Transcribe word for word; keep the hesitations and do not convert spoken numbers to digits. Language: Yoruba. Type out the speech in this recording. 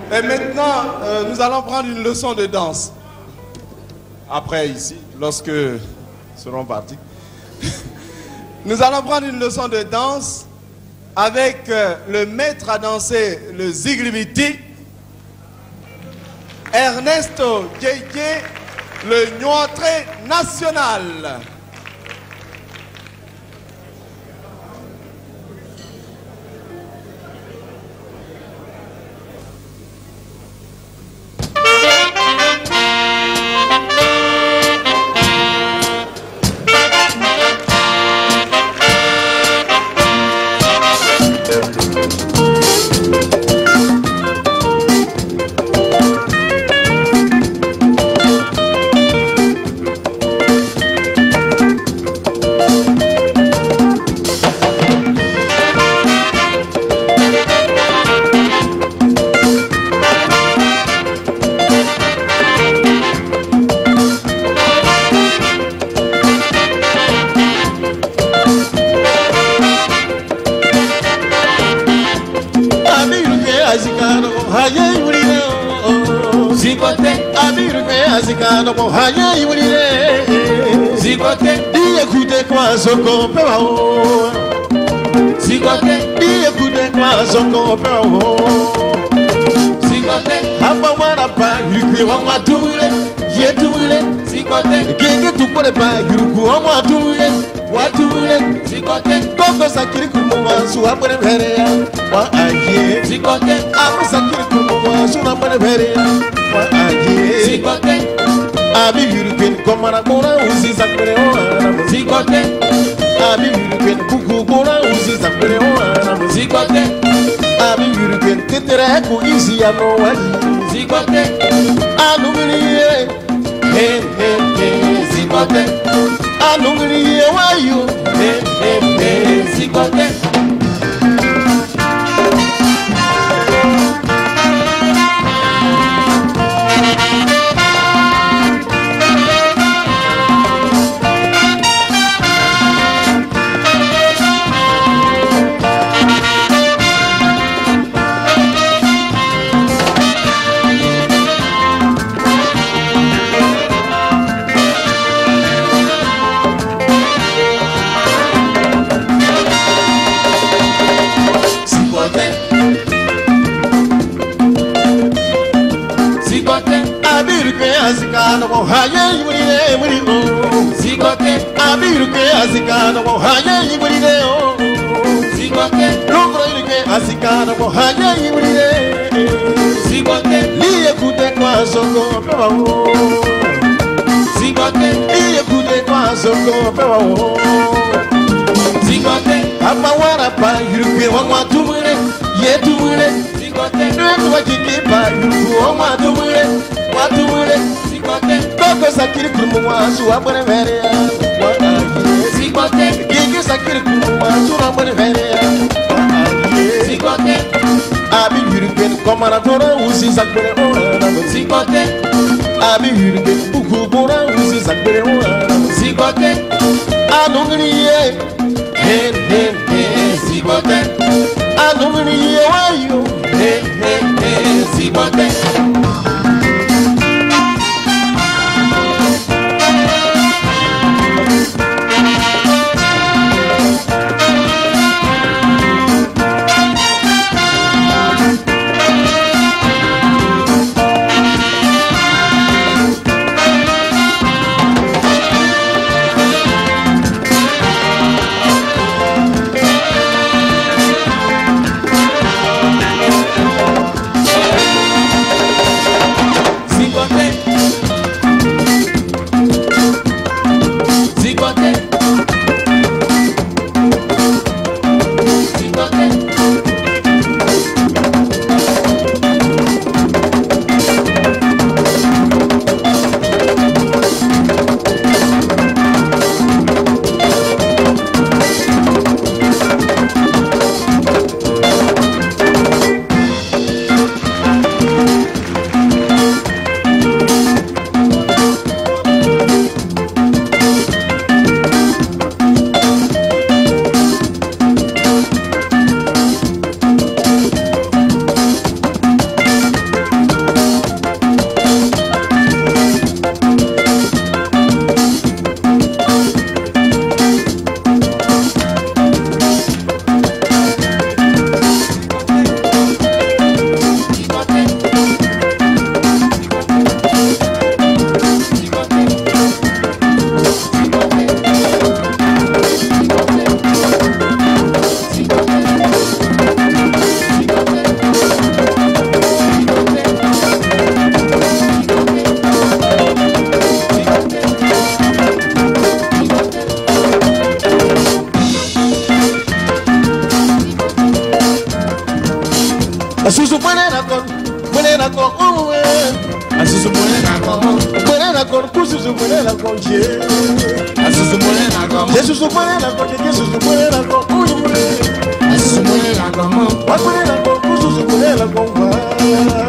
Et maintenant, euh, nous allons prendre une leçon de danse. Après, ici, lorsque nous serons partis. Nous allons prendre une leçon de danse avec euh, le maître à danser, le Ziglibiti, Ernesto Djédjé, le Nyotré national. Soko peo, sigote. Diye kude kwa soko peo, sigote. Hapa wana pa yukwe wama tuule, ye tuule, sigote. Genge tukole pa yuku wama tuule, wa tuule, sigote. Koko sakiri kumuwa suwa mwene berea, wa aye, sigote. Amu sakiri kumuwa suwa mwene berea, wa aye, sigote. Abi yurukwen komara kora uzi sakure oana muzikote. Abi yurukwen kuku kora uzi sakure oana muzikote. Abi yurukwen tetere ku izi ya no wali muzikote. Anumiriye he he he zikote. Anumiriye wayu he he he zikote. Azikano haye yimurire muri o zigote. Abiruke azikano haye yimurire o zigote. Lugro yimurike azikano haye yimurire zigote. Liye kute kwa soko pewa o zigote. Liye kute kwa soko pewa o zigote. Hapa wara pa yuruke wangwa tumure ye tumure zigote. Nwetu wajiki pa yuruku wangwa tumure wa tumure. Koko sakiri kumuwa suwa mwene verea, wa aye, sigote. Gigi sakiri kumuwa suwa mwene verea, wa aye, sigote. Abi yurukwen komara kora uzi sakure oana muzikote. Abi yurukwen buku kora uzi sakure oana muzikote. Anungriye he he he sigote. Anungriye wayo he he he sigote. mulher na cor, asusu mulher na cor, mulher na cor, asusu mulher na cor, asusu mulher na cor, Jesus mulher na cor, Jesus mulher na cor, asusu mulher na cor, mulher na cor, asusu mulher na cor.